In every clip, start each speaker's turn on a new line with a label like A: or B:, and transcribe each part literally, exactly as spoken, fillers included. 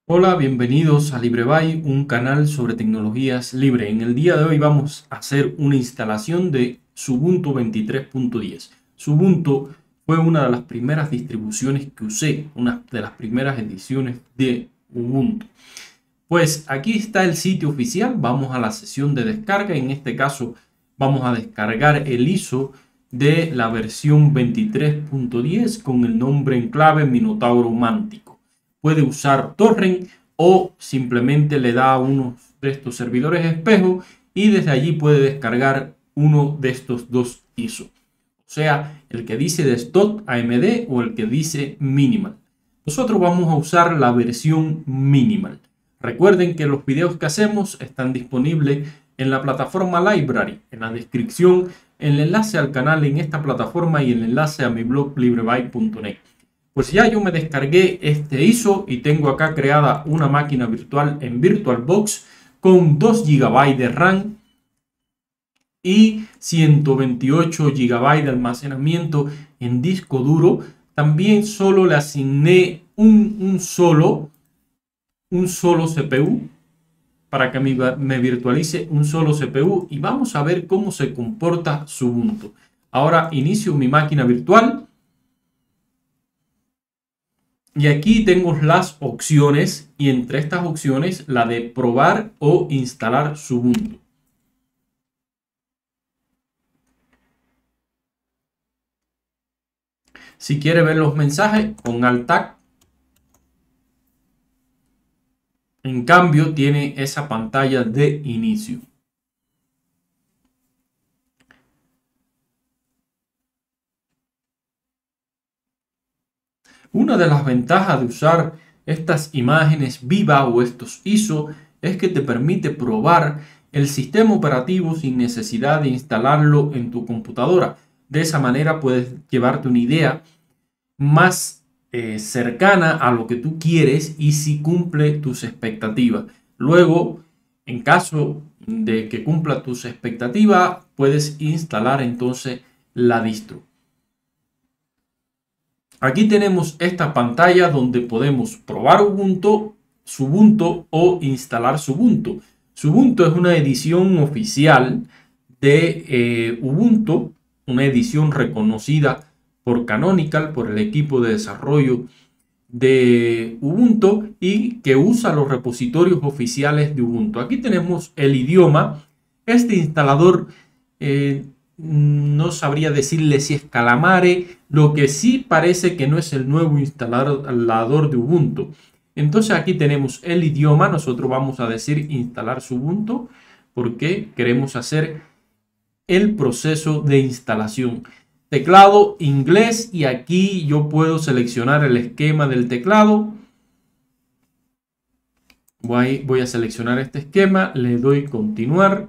A: Hola, bienvenidos a LibreBuy, un canal sobre tecnologías libre. En el día de hoy vamos a hacer una instalación de Ubuntu veintitrés punto diez. Ubuntu fue una de las primeras distribuciones que usé, una de las primeras ediciones de Ubuntu. Pues aquí está el sitio oficial, vamos a la sesión de descarga. En este caso vamos a descargar el I S O de la versión veintitrés punto diez con el nombre en clave Minotauro Mántico. Puede usar torrent o simplemente le da a uno de estos servidores espejo y desde allí puede descargar uno de estos dos I S O. O sea, el que dice Desktop A M D o el que dice Minimal. Nosotros vamos a usar la versión Minimal. Recuerden que los videos que hacemos están disponibles en la plataforma Library, en la descripción, el enlace al canal en esta plataforma y el enlace a mi blog librebuy punto net. Pues ya yo me descargué este I S O y tengo acá creada una máquina virtual en VirtualBox con dos gigabytes de RAM y ciento veintiocho gigabytes de almacenamiento en disco duro. También solo le asigné un, un solo un solo C P U para que me, me virtualice un solo C P U y vamos a ver cómo se comporta Ubuntu. Ahora inicio mi máquina virtual. Y aquí tengo las opciones y entre estas opciones la de probar o instalar Ubuntu. Si quiere ver los mensajes con Alt Tab. En cambio tiene esa pantalla de inicio. Una de las ventajas de usar estas imágenes viva o estos I S O es que te permite probar el sistema operativo sin necesidad de instalarlo en tu computadora. De esa manera puedes llevarte una idea más eh, cercana a lo que tú quieres y si cumple tus expectativas. Luego, en caso de que cumpla tus expectativas, puedes instalar entonces la distro. Aquí tenemos esta pantalla donde podemos probar Ubuntu, Ubuntu o instalar Ubuntu. Ubuntu es una edición oficial de eh, Ubuntu, una edición reconocida por Canonical, por el equipo de desarrollo de Ubuntu y que usa los repositorios oficiales de Ubuntu. Aquí tenemos el idioma. Este instalador eh, no sabría decirle si es Calamare, lo que sí parece que no es el nuevo instalador de Ubuntu. Entonces aquí tenemos el idioma, nosotros vamos a decir instalar Ubuntu porque queremos hacer el proceso de instalación. Teclado inglés y aquí yo puedo seleccionar el esquema del teclado. Voy, voy a seleccionar este esquema, le doy continuar.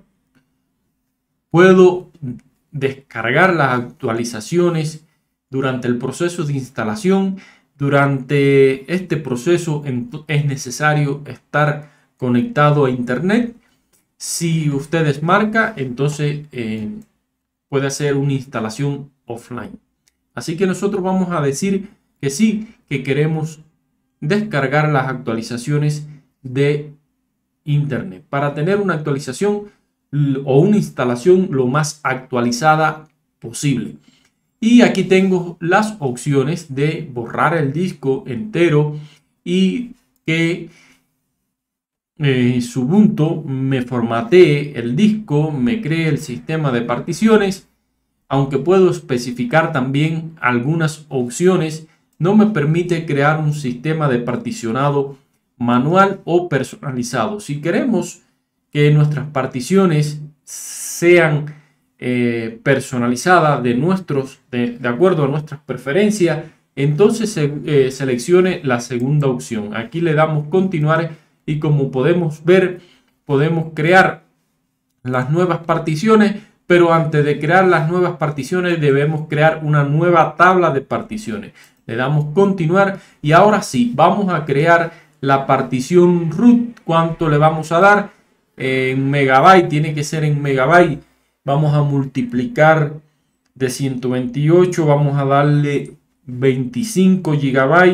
A: Puedo descargar las actualizaciones durante el proceso de instalación. Durante este proceso es necesario estar conectado a internet. Si ustedes marcan, entonces eh, puede hacer una instalación offline. Así que nosotros vamos a decir que sí, que queremos descargar las actualizaciones de internet para tener una actualización o una instalación lo más actualizada posible. Y aquí tengo las opciones de borrar el disco entero y que eh, Ubuntu me formatee el disco, me cree el sistema de particiones. Aunque puedo especificar también algunas opciones, no me permite crear un sistema de particionado manual o personalizado. Si queremos que nuestras particiones sean eh, personalizadas de, nuestros, de, de acuerdo a nuestras preferencias, entonces se, eh, seleccione la segunda opción. Aquí le damos continuar y como podemos ver, podemos crear las nuevas particiones, pero antes de crear las nuevas particiones debemos crear una nueva tabla de particiones. Le damos continuar y ahora sí, vamos a crear la partición root. ¿Cuánto le vamos a dar? En megabyte, tiene que ser en megabyte. Vamos a multiplicar de ciento veintiocho, vamos a darle veinticinco gigabytes.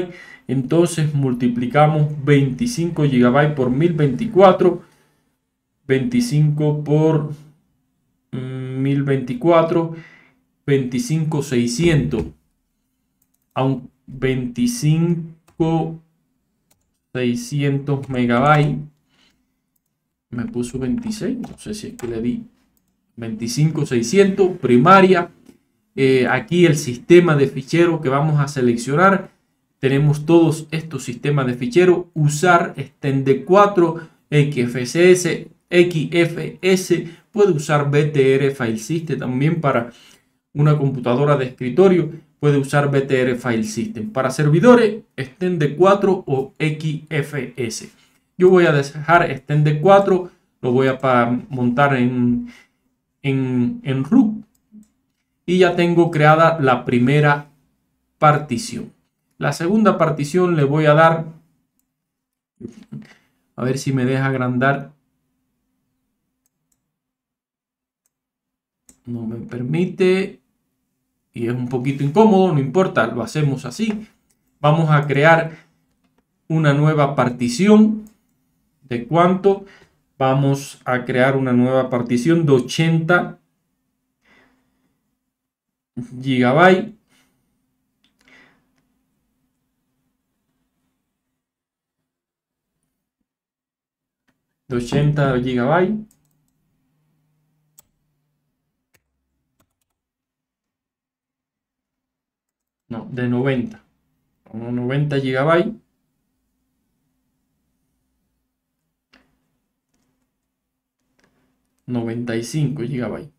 A: Entonces multiplicamos veinticinco gigabytes por mil veinticuatro. veinticinco por mil veinticuatro. veinticinco seiscientos. A un veinticinco seiscientos megabytes. Me puso veintiséis. No sé si es que le di veinticinco seiscientos primaria. Eh, aquí el sistema de ficheros que vamos a seleccionar. Tenemos todos estos sistemas de ficheros. Usar extend cuatro, X F S, X F S. Puede usar B T R File System también para una computadora de escritorio. Puede usar B T R File System. Para servidores, extend cuatro o X F S. Yo voy a dejar extend cuatro. Lo voy a montar en, en, en root. Y ya tengo creada la primera partición. La segunda partición le voy a dar, a ver si me deja agrandar. No me permite y es un poquito incómodo, no importa, lo hacemos así. Vamos a crear una nueva partición. ¿De cuánto? Vamos a crear una nueva partición de ochenta gigabytes. De ochenta gigabytes. No, de noventa. noventa gigabytes. noventa y cinco gigabytes.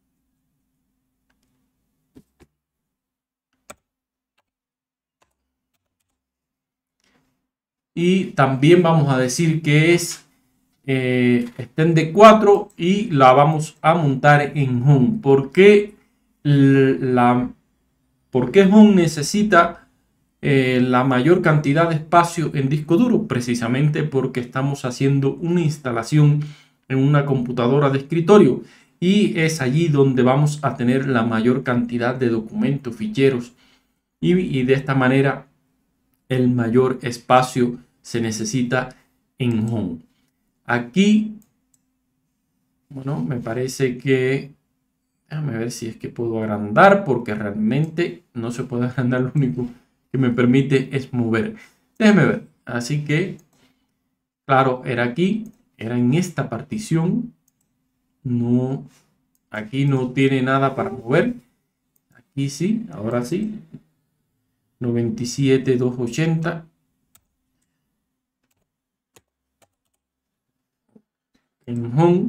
A: Y también vamos a decir que es eh, extend cuatro y la vamos a montar en home. ¿Por qué, la, ¿por qué home necesita eh, la mayor cantidad de espacio en disco duro? Precisamente porque estamos haciendo una instalación en una computadora de escritorio y es allí donde vamos a tener la mayor cantidad de documentos, ficheros y, y de esta manera el mayor espacio se necesita en home. Aquí, bueno, me parece que, déjame ver si es que puedo agrandar, porque realmente no se puede agrandar, lo único que me permite es mover. Déjame ver, así que, claro, era aquí, era en esta partición, no, aquí no tiene nada para mover, aquí sí, ahora sí, noventa y siete mil doscientos ochenta. En home.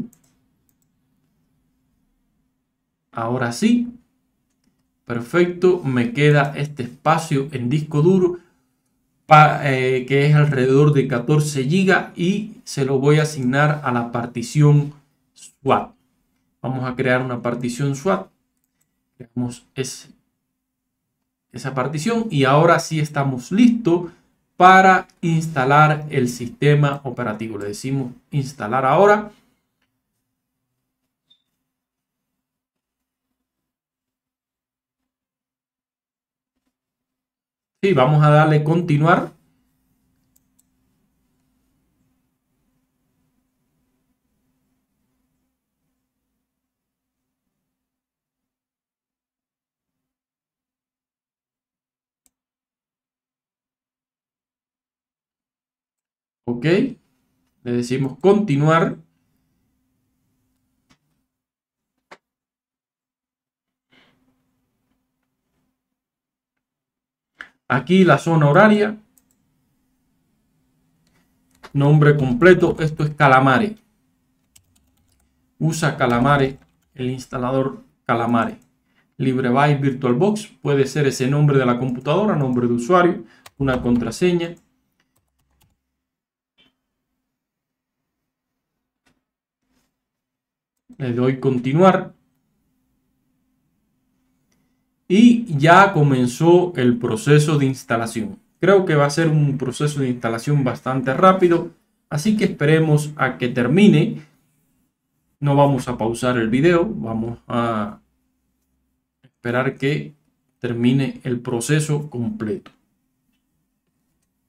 A: Ahora sí. Perfecto. Me queda este espacio en disco duro pa, eh, que es alrededor de catorce gigas y se lo voy a asignar a la partición SWAT. Vamos a crear una partición SWAT. Creamos ese, esa partición y ahora sí estamos listos para instalar el sistema operativo. Le decimos instalar ahora. Sí, vamos a darle continuar. Ok, le decimos continuar. Aquí la zona horaria. Nombre completo, esto es Calamare. Usa Calamare, el instalador Calamare. LibreByte VirtualBox, puede ser ese nombre de la computadora, nombre de usuario, una contraseña. Le doy continuar. Y ya comenzó el proceso de instalación. Creo que va a ser un proceso de instalación bastante rápido, así que esperemos a que termine. No vamos a pausar el video, vamos a esperar que termine el proceso completo.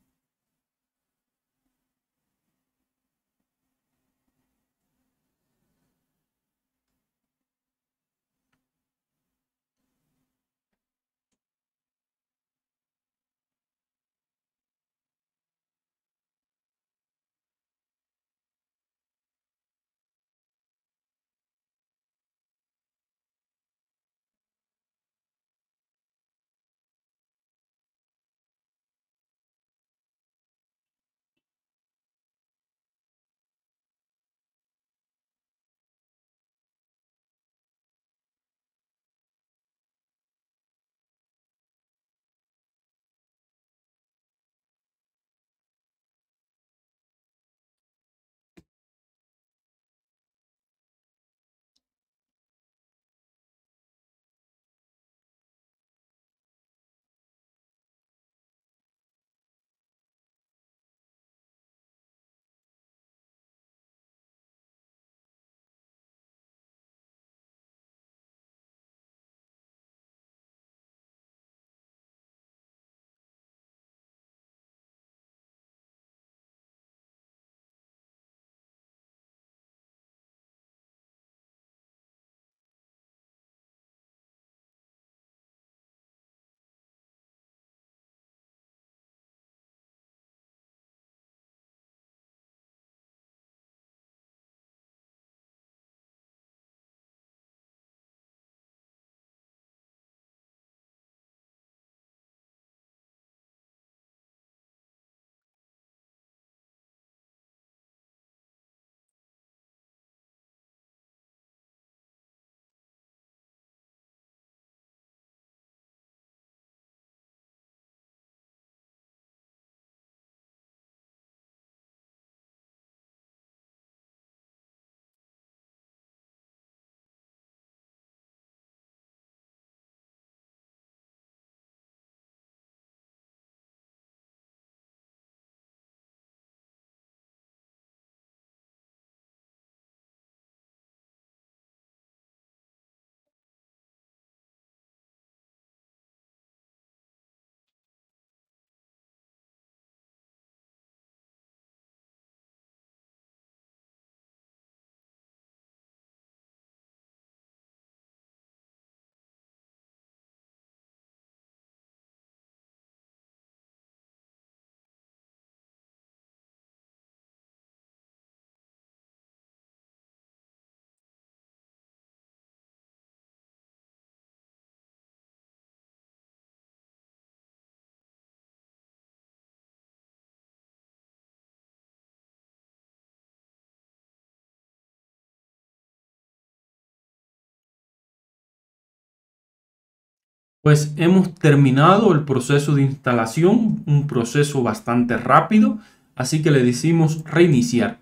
A: Pues hemos terminado el proceso de instalación, un proceso bastante rápido, así que le decimos reiniciar.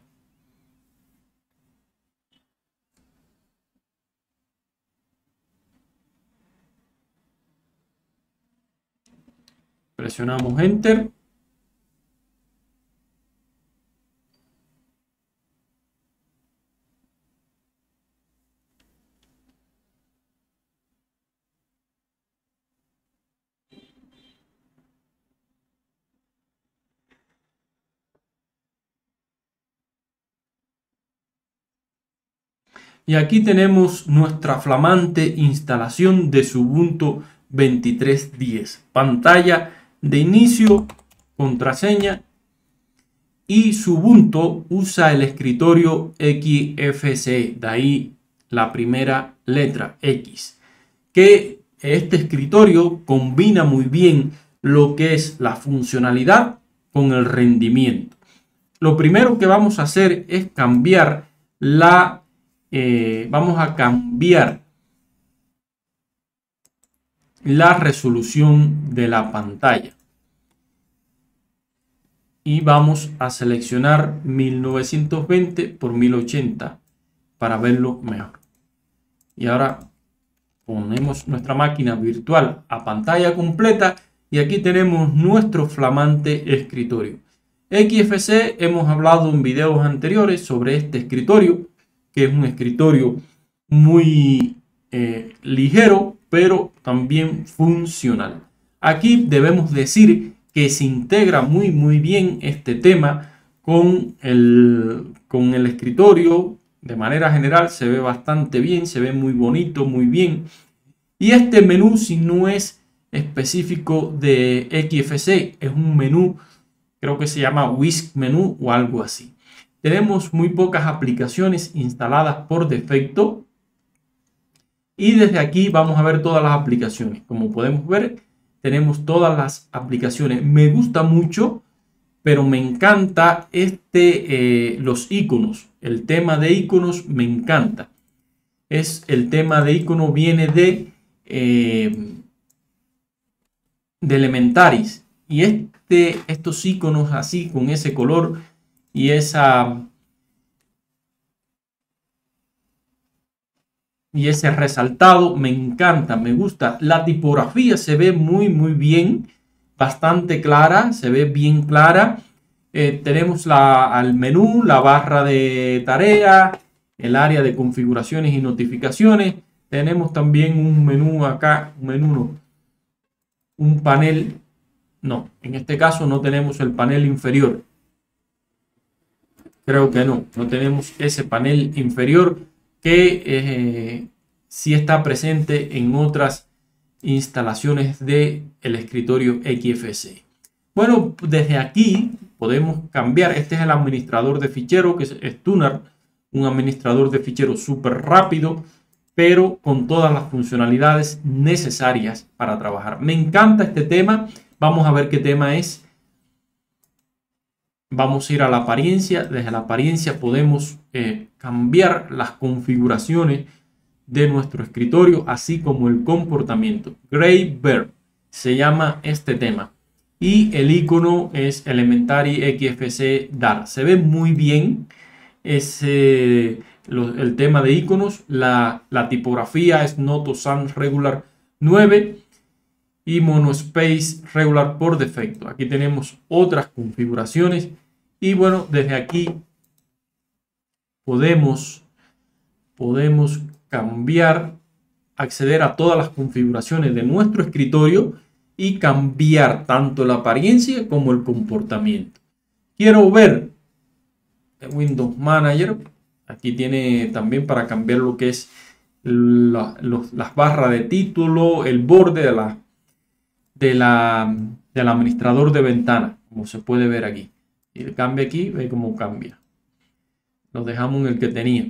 A: Presionamos Enter. Y aquí tenemos nuestra flamante instalación de Ubuntu veintitrés diez. Pantalla de inicio, contraseña, y Ubuntu usa el escritorio X F C E, de ahí la primera letra X, que este escritorio combina muy bien lo que es la funcionalidad con el rendimiento. Lo primero que vamos a hacer es cambiar la Eh, vamos a cambiar la resolución de la pantalla y vamos a seleccionar mil novecientos veinte por mil ochenta para verlo mejor. Y ahora ponemos nuestra máquina virtual a pantalla completa y aquí tenemos nuestro flamante escritorio. X F C E, hemos hablado en videos anteriores sobre este escritorio, que es un escritorio muy eh, ligero, pero también funcional. Aquí debemos decir que se integra muy muy bien este tema con el, con el escritorio. De manera general se ve bastante bien, se ve muy bonito, muy bien. Y este menú, si no es específico de X F C E, es un menú, creo que se llama Whisk Menú o algo así. Tenemos muy pocas aplicaciones instaladas por defecto y desde aquí vamos a ver todas las aplicaciones. Como podemos ver, tenemos todas las aplicaciones. Me gusta mucho, pero me encanta este, eh, los iconos. El tema de iconos me encanta. Es el tema de icono viene de, eh, de Elementaris y este, estos iconos así con ese color y esa y ese resaltado me encanta, me gusta. La tipografía se ve muy muy bien, bastante clara, se ve bien clara. Eh, tenemos la, al menú, la barra de tarea, el área de configuraciones y notificaciones. Tenemos también un menú acá, un menú no, un panel, no, en este caso no tenemos el panel inferior. Creo que no, no tenemos ese panel inferior que eh, sí está presente en otras instalaciones del escritorio X F C E. Bueno, desde aquí podemos cambiar. Este es el administrador de ficheros, que es Tuner, un administrador de ficheros súper rápido, pero con todas las funcionalidades necesarias para trabajar. Me encanta este tema. Vamos a ver qué tema es. Vamos a ir a la apariencia. Desde la apariencia podemos eh, cambiar las configuraciones de nuestro escritorio, así como el comportamiento. Gray Bear se llama este tema. Y el icono es Elementary X F C E D A R. Se ve muy bien ese, lo, el tema de iconos. La, la tipografía es Noto Sans Regular nueve y Monospace Regular por defecto. Aquí tenemos otras configuraciones. Y bueno, desde aquí podemos, podemos cambiar, acceder a todas las configuraciones de nuestro escritorio y cambiar tanto la apariencia como el comportamiento. Quiero ver el Windows Manager. Aquí tiene también para cambiar lo que es la, los, las barras de título, el borde de la, de la, del administrador de ventana, como se puede ver aquí. Y el cambio aquí, ve cómo cambia. Lo dejamos en el que tenía.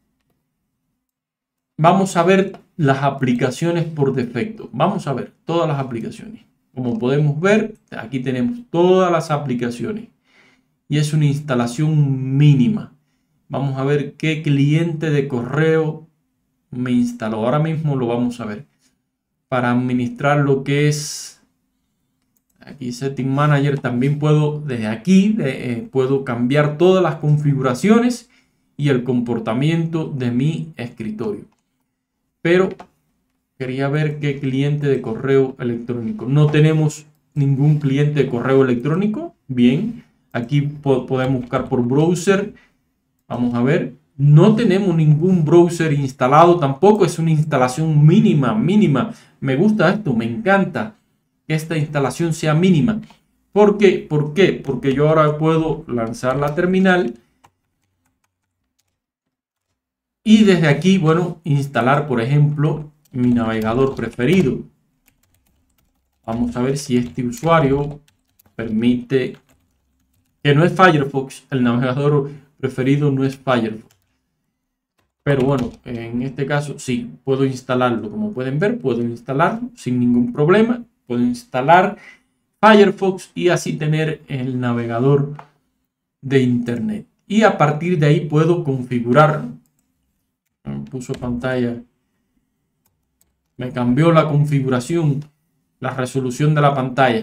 A: Vamos a ver las aplicaciones por defecto. Vamos a ver todas las aplicaciones. Como podemos ver, aquí tenemos todas las aplicaciones. Y es una instalación mínima. Vamos a ver qué cliente de correo me instaló. Ahora mismo lo vamos a ver. para administrar lo que es aquí Setting Manager. También puedo desde aquí de, eh, puedo cambiar todas las configuraciones y el comportamiento de mi escritorio. Pero quería ver qué cliente de correo electrónico. No tenemos ningún cliente de correo electrónico. Bien, aquí po podemos buscar por browser. Vamos a ver. No tenemos ningún browser instalado tampoco. Es una instalación mínima, mínima. Me gusta esto, me encanta que esta instalación sea mínima. ¿Por qué? ¿Por qué? Porque yo ahora puedo lanzar la terminal y desde aquí, bueno, instalar, por ejemplo, mi navegador preferido. Vamos a ver si este usuario permite, que no es Firefox, el navegador preferido no es Firefox. Pero bueno, en este caso sí, puedo instalarlo. Como pueden ver, puedo instalarlo sin ningún problema. Puedo instalar Firefox y así tener el navegador de internet. Y a partir de ahí puedo configurar. Me puso pantalla. Me cambió la configuración, la resolución de la pantalla.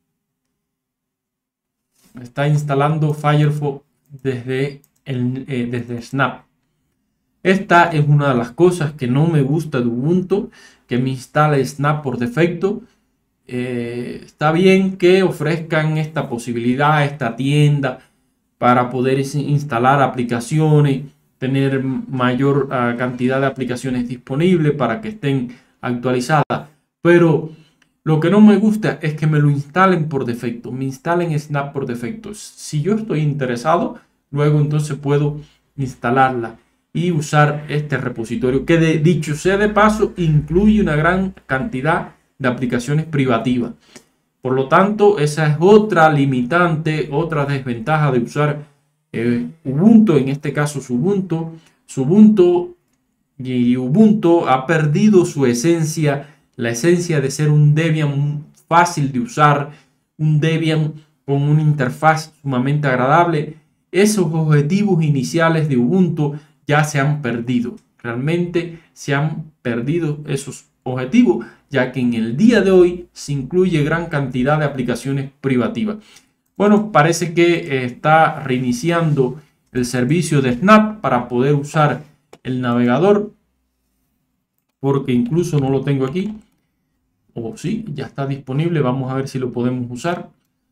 A: Me está instalando Firefox desde, el, eh, desde Snap. Esta es una de las cosas que no me gusta de Ubuntu, que me instale Snap por defecto. Eh, está bien que ofrezcan esta posibilidad, esta tienda, para poder instalar aplicaciones, tener mayor uh, cantidad de aplicaciones disponibles para que estén actualizadas. Pero lo que no me gusta es que me lo instalen por defecto, me instalen Snap por defecto. Si yo estoy interesado, luego entonces puedo instalarla y usar este repositorio, que de, dicho sea de paso, incluye una gran cantidad de aplicaciones privativas. Por lo tanto, esa es otra limitante, otra desventaja de usar eh, Ubuntu, en este caso Ubuntu. Ubuntu y Ubuntu ha perdido su esencia, la esencia de ser un Debian fácil de usar, un Debian con una interfaz sumamente agradable. Esos objetivos iniciales de Ubuntu ya se han perdido. Realmente se han perdido esos objetivos, ya que en el día de hoy se incluye gran cantidad de aplicaciones privativas. Bueno, parece que está reiniciando el servicio de Snap para poder usar el navegador, porque incluso no lo tengo aquí. O sí, ya está disponible. Vamos a ver si lo podemos usar.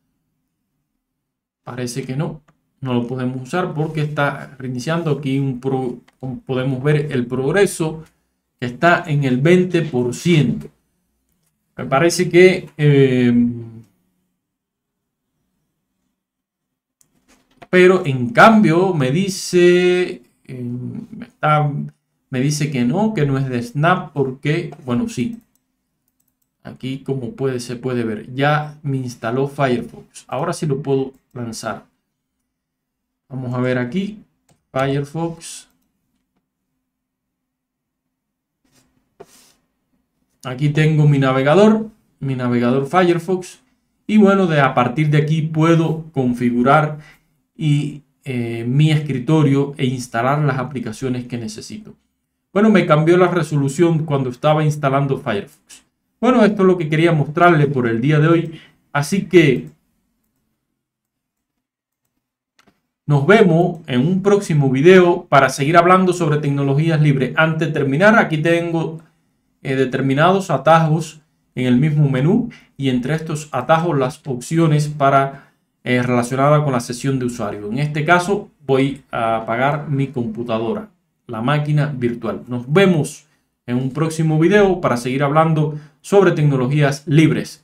A: Parece que no. No lo podemos usar porque está reiniciando. Aquí un pro, podemos ver el progreso que está en el veinte por ciento. Me parece que eh, pero en cambio me dice eh, está, me dice que no, que no es de Snap, porque bueno, sí. Aquí como puede, se puede ver, ya me instaló Firefox. Ahora sí lo puedo lanzar. Vamos a ver aquí, Firefox. Aquí tengo mi navegador, mi navegador Firefox. Y bueno, de, a partir de aquí puedo configurar y, eh, mi escritorio e instalar las aplicaciones que necesito. Bueno, me cambió la resolución cuando estaba instalando Firefox. Bueno, esto es lo que quería mostrarles por el día de hoy. Así que nos vemos en un próximo video para seguir hablando sobre tecnologías libres. Antes de terminar, aquí tengo eh, determinados atajos en el mismo menú, y entre estos atajos las opciones para eh, relacionadas con la sesión de usuario. En este caso voy a apagar mi computadora, la máquina virtual. Nos vemos en un próximo video para seguir hablando sobre tecnologías libres.